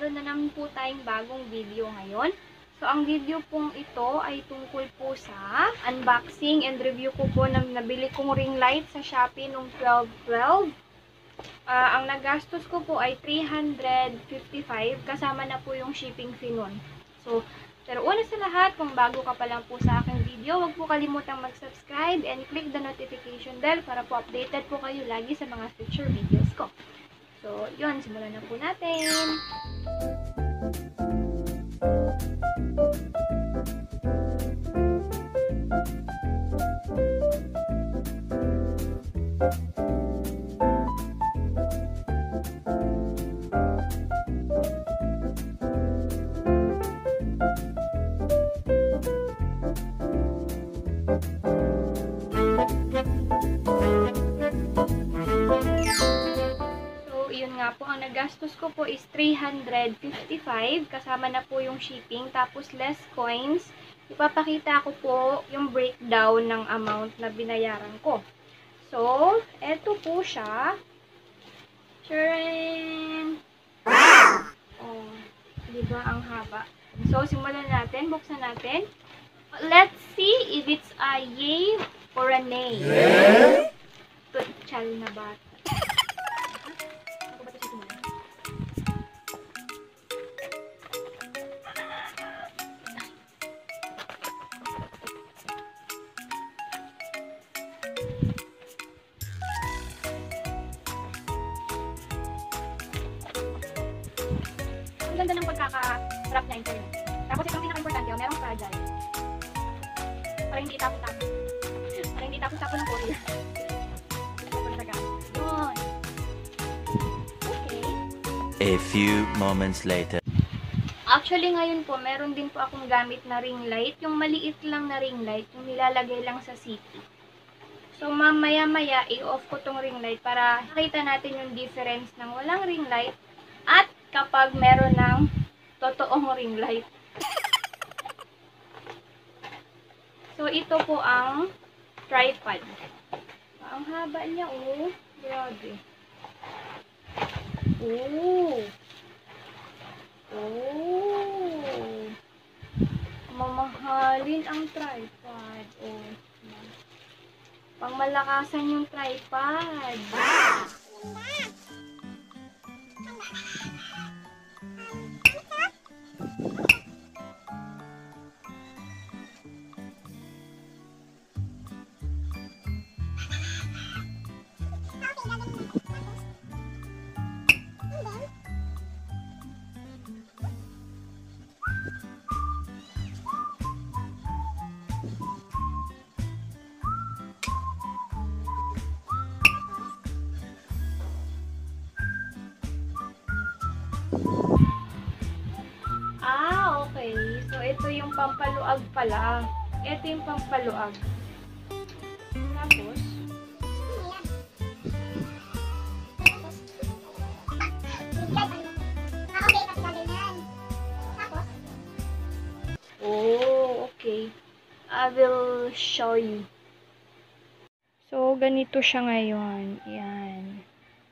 meron na naman po tayong bagong video ngayon. So, ang video pong ito ay tungkol po sa unboxing and review ko po ng nabili kong ring light sa Shopee noong 12/12. Ang nagastos ko po ay 355 kasama na po yung shipping fee nun. So, pero una sa lahat, kung bago ka pa lang po sa aking video, huwag po kalimutang mag-subscribe and click the notification bell para po updated po kayo lagi sa mga future videos ko. So, yun, simulan na po natin. Po, ang nagastos ko po is 355 kasama na po yung shipping tapos less coins. Ipapakita ko po yung breakdown ng amount na binayaran ko. So, eto po siya. Charan! Oh, diba ang haba? So, simulan natin. Buksan natin. Let's see if it's a yay or a nay. Chal na bata. Ang ganda ng pagkaka-wrap niya internet. Tapos itong pinaka-importante, merong fragile. Para hindi itapon-tapon. Para hindi itapon-tapon ng courier. Yun. Okay. A few moments later. Actually, ngayon po, meron din po akong gamit na ring light. Yung maliit lang na ring light, yung nilalagay lang sa city. So, mamaya-maya, i-off ko tong ring light para makita natin yung difference ng walang ring light at kapag meron ng totoong ring light. So, ito po ang tripod. Ang haba niya, oh. Grabe. Oh. Oh. Mamahalin ang tripod. Oh. Pangmalakasan yung tripod. Okay. So, ito yung pampaluag pala. Ito yung pampaluag. Tapos, oh, okay. I will show you. So, ganito siya ngayon. Yan.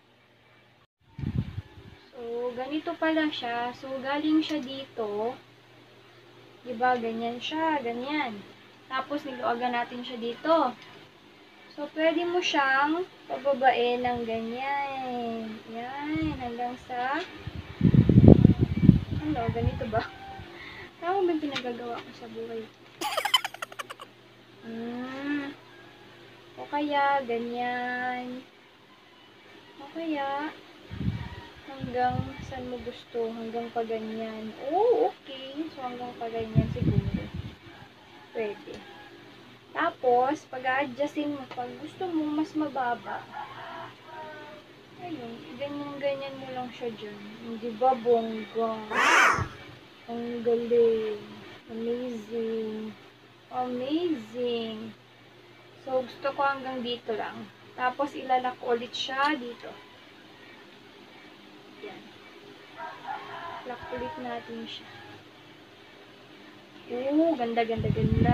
So, ganito pala siya. So, galing siya dito. Diba? Ganyan siya. Ganyan. Tapos, niluagan natin siya dito. So, pwede mo siyang pababain ng ganyan. Yan. Hanggang sa ano? Ganito ba? Tama ba yung pinagagawa ko sa buhay? O kaya, ganyan. O kaya, hanggang saan mo gusto, hanggang pa ganyan. Oh, okay. So, hanggang pa ganyan siguro. Pwede. Tapos, pag-a-adjustin mo, pag gusto mo mas mababa, ayun, ganyan-ganyan mo lang siya dyan. Hindi ba bongga? Ang galing. Amazing. Amazing. So, gusto ko hanggang dito lang. Tapos, ilalak ulit siya dito. Yan. Lock ulit natin siya. Ganda, ganda, ganda.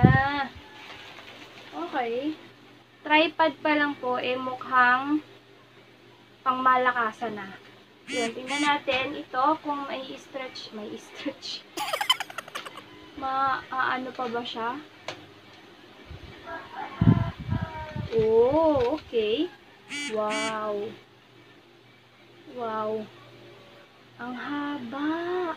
Okay. Tripod pa lang po, mukhang pangmalakasan na. Yun, tingnan natin ito kung may stretch. Ano pa ba siya? Oh, okay. Wow. Wow. Ang haba.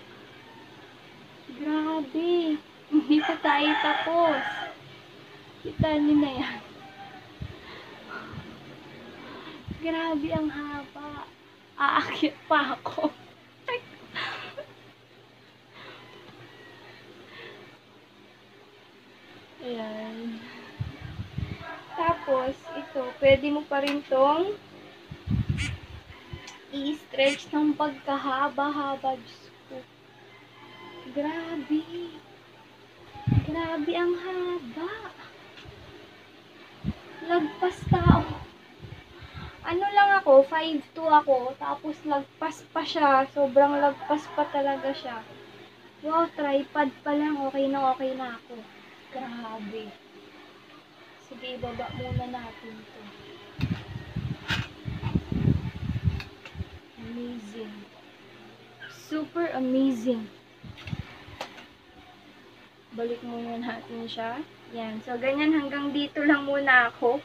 Grabe. Hindi pa tayo tapos. Kita niyo na yan. Grabe ang haba. Aakyat pa ako. Ayan. Tapos, ito, pwede mo pa rin tong i-stretch ng pagkahaba-haba. Diyos ko. Grabe. Grabe ang haba. Lagpas tao. Ano lang ako, 5'2" ako, tapos lagpas pa siya. Sobrang lagpas pa talaga siya. Wow, tripod pa lang. Okay na ako. Grabe. Sige, ibaba muna natin to. Amazing. Super amazing. Balik muna natin siya. Yan. So, ganyan hanggang dito lang muna ako.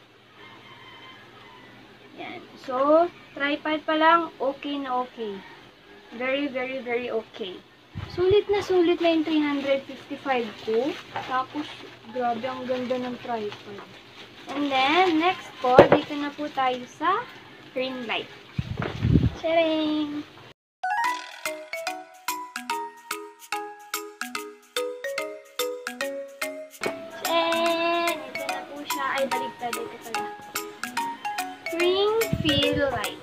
Yan. So, tripod pa lang, okay na okay. Very, very, very okay. Sulit na yung 355 ko. Tapos, grabe ang ganda ng tripod. And then, next po, dito na po tayo sa ring light. Charing! Charing! Ito na po siya. Ay, baligtad. Ito pala. Ring fill light.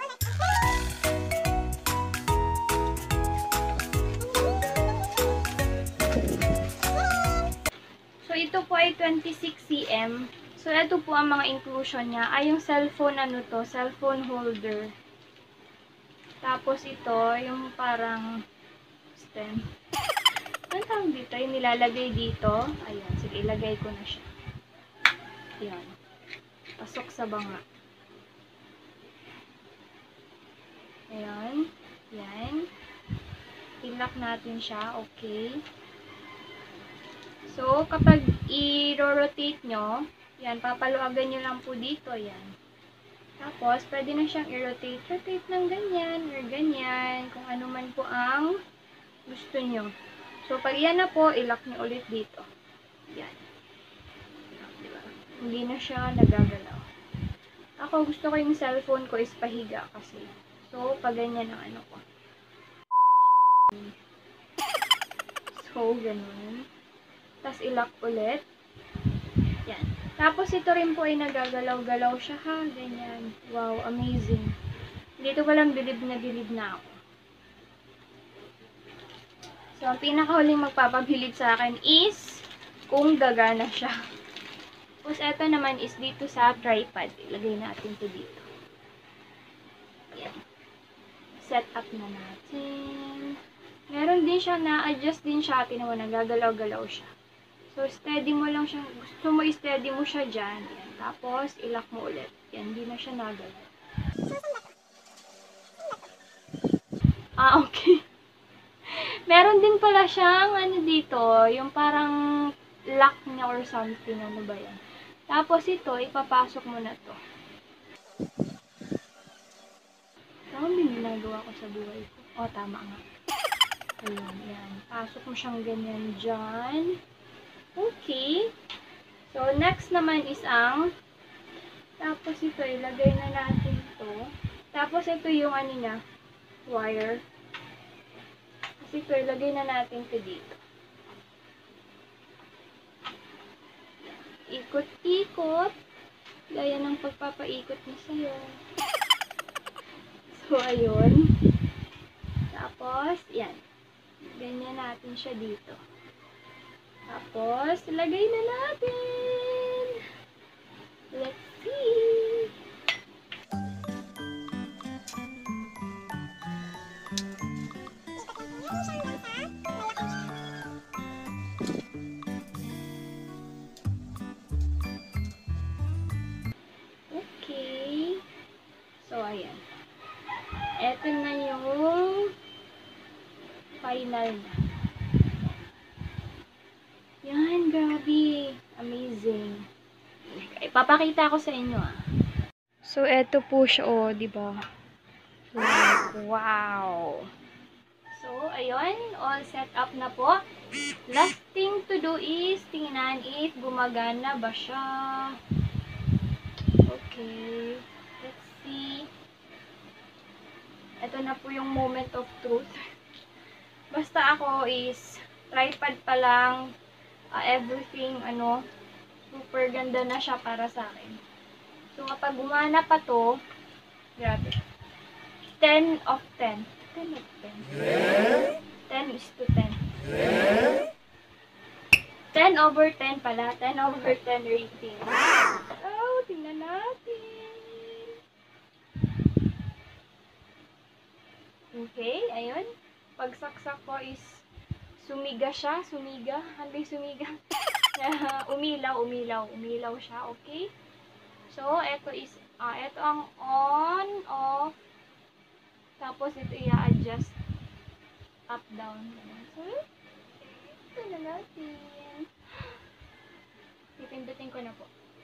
So, ito po ay 26 cm. So, ito po ang mga inclusion niya. Ay, yung cellphone, cellphone holder. Tapos, ito, yung parang stem. Ano tawag dito? Yung nilalagay dito. Ayan, sige, ilagay ko na siya. Ayan. Pasok sa banga. Ayan. Ayan. I-lock natin siya. Okay. So, kapag i-rotate nyo, yan, papaluagan nyo lang po dito, yan. Tapos, pwede na siyang i-rotate. Rotate ng ganyan, or ganyan, kung ano man po ang gusto nyo. So, pag yan na po, i-lock nyo ulit dito. Yan. Diba? Hindi na siya nagagalaw. Ako, gusto ko yung cellphone ko is pahiga kasi. So, pag ganyan ang ano ko. So, ganun. Tapos, i-lock ulit. Yan. Tapos, ito rin po ay nagagalaw-galaw siya ha. Ganyan. Wow, amazing. Dito ko lang bilib na ako. So, ang pinakahuling magpapabilib sa akin is kung gagana siya. Tapos, ito naman is dito sa tripod. Ilagay natin to dito. Yan. Set up na natin. Meron din siya na-adjust din siya. Tinawa, nagagalaw-galaw siya. So, steady mo lang siya. Gusto mo i-steady mo siya dyan. Yan. Tapos, i-lock mo ulit. Yan, hindi na siya nagalaw. Okay. Meron din pala siyang, ano dito, yung parang lock niya or something. Ano ba yan? Tapos, ito, ipapasok mo na to. Tama ba yung ginagawa ko sa buhay ko? O, tama nga. Ayan, yan. Pasok mo siyang ganyan dyan. Okay. So, next naman is ang tapos ito, ilagay na natin ito. Tapos, ito yung ano niya, wire. Kasi ito, ilagay na natin ito dito. Ikot-ikot. Gaya ng pagpapaikot na sa'yo. So, ayun. Tapos, yan. Ganyan natin siya dito. Tapos, ilagay na natin. Let's see. Okay. So, ayan. Eto na yung final na. Yan, grabe. Amazing. Ipapakita ko sa inyo So, eto po siya, di ba? Wow! So, ayun. All set up na po. Last thing to do is tingnan if gumagana ba siya. Okay. Let's see. Ito na po yung moment of truth. Basta ako is tripod pa lang. Everything, super ganda na siya para sa akin. So, kapag gumana pa to, grabe. 10 of 10. 10 of 10. 10 is to 10. 10 over 10 pala. 10 over 10 rating. Oh, tingnan natin. Okay, ayun. Pagsaksak ko is sumiga siya. Sumiga. Hindi sumiga. Umilaw siya. Okay? So, ito is, ito ang on, off. Tapos, ito i-adjust up, down. So, ito na natin. Pipindutin ko na po.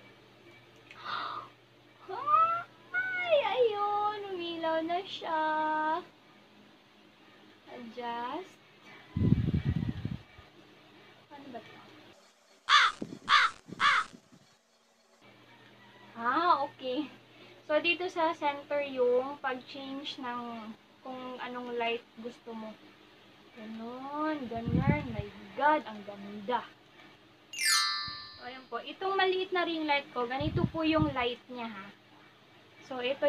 Ay, ayun. Umilaw na siya. Adjust. Ano ba ito? Okay. So, dito sa center yung pag-change ng kung anong light gusto mo. Ganon. My God, ang ganda. So, ayan po. Itong maliit na ring light ko, ganito po yung light niya, ha. So, ito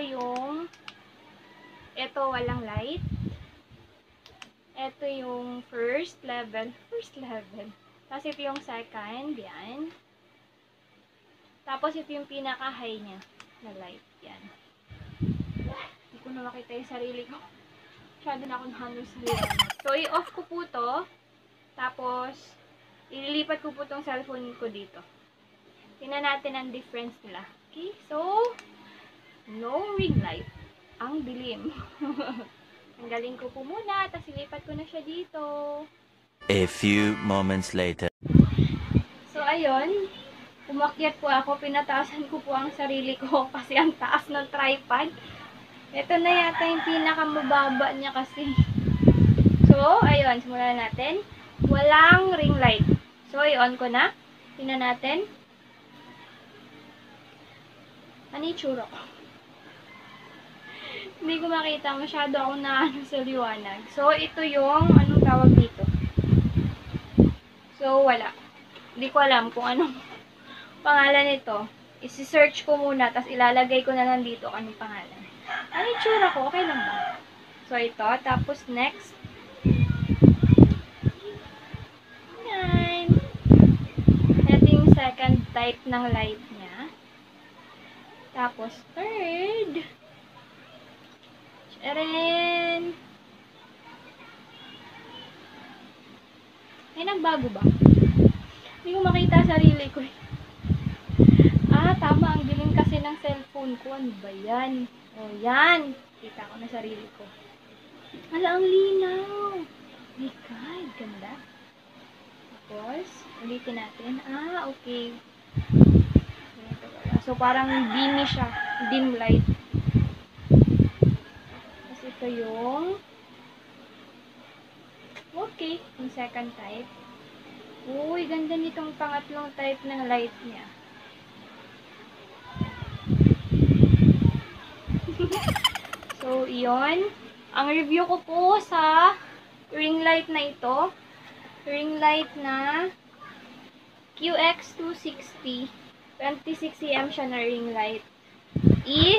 walang light. Ito yung first level. Tapos, ito yung second, yan. Tapos, ito yung pinaka-high niya na light. Yan. Hindi ko na makita yung sarili ko. Masyado na akong hangos sa liwanag. So, i-off ko po to. Tapos, ililipat ko po tong cellphone ko dito. Tingnan natin ang difference nila. Okay? So, no ring light. Ang dilim. Tanggalin ko po muna. Tapos, ilipat ko na siya dito. A few moments later. So, ayun. Umakyat po ako, pinataasan ko po ang sarili ko kasi ang taas ng tripod. Ito na yata yung pinakamababa niya kasi. So, ayun, simulan natin. Walang ring light. So, i-on ko na. Tingnan natin. Ano yung tsura ko? Hindi ko makita. Masyado ako na sa liwanag. So, ito yung, anong tawag dito? So, wala. Hindi ko alam kung anong pangalan nito. Isi-search ko muna, tapos ilalagay ko na lang dito anong pangalan. Ano yung tsura ko? Okay lang ba? So, ito. Tapos, next. Yan. Ito yung second type ng light niya. Tapos, third. Eren. Ay, nagbago ba? Hindi ko makita sarili ko. Tama. Ang dilim kasi ng cellphone ko. Ano ba yan? O, yan. Kita ko na sarili ko. Hala, ang linaw. My God, ganda. Tapos, ulitin natin. Okay. So, parang dimmy siya. Dim light. Tapos, ito yung okay. Yung second type. Uy, ganda nitong pangatlong type ng light niya. So, iyon. Ang review ko po sa ring light na ito, ring light na QX260, 26cm siya na ring light, is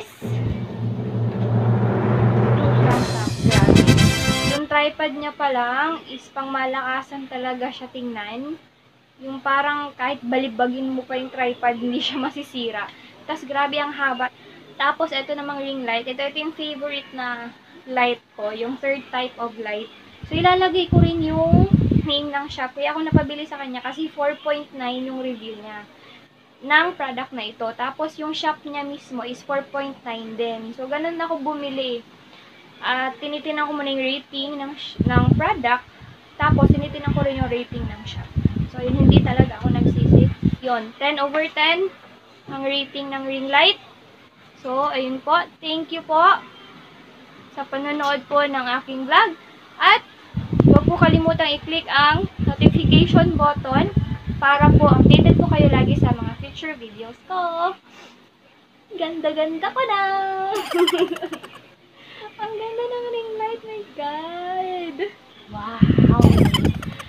yung tripod niya pa lang is pang malakasan talaga siya tingnan. Yung parang kahit balibagin mo pa yung tripod, hindi siya masisira. Tapos, grabe ang haba. Tapos, ito namang ring light. Ito yung favorite na light ko. Yung third type of light. So, ilalagay ko rin yung name ng shop. Kaya ako napabili sa kanya kasi 4.9 yung review niya ng product na ito. Tapos, yung shop niya mismo is 4.9 din. So, ganun ako bumili. At tinitingnan ko muna yung rating ng product. Tapos, tinitingnan ko rin yung rating ng shop. So, yun, hindi talaga ako nagsisi. Yun, 10/10 ang rating ng ring light. So, ayun po. Thank you po sa panonood po ng aking vlog. At, huwag po kalimutang i-click ang notification button para po updated po kayo lagi sa mga future videos ko. Ganda-ganda ko na! Ang ganda ng ring light, my God! Wow!